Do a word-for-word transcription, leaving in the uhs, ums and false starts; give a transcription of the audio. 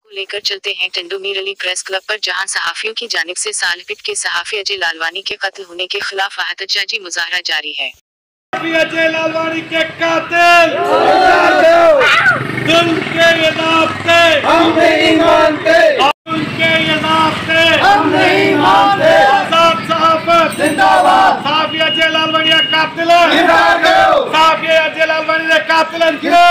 लेकर चलते हैं टेंडुमीरली प्रेस क्लब पर, जहां सहाफियों की जानिब से सालपिट के सहाफी अजय लालवानी के कत्ल होने के खिलाफ एहतजाजी मुजाहरा जारी है। अजय लालवानी के कातिल जुल्म के ये रास्ते हम नहीं मानते, उनके ये रास्ते हम नहीं मानते। आजाद सहाफत जिंदाबाद। सहाफी अजय लालवानी का कातिल, सहाफी अजय लालवानी का कातिल।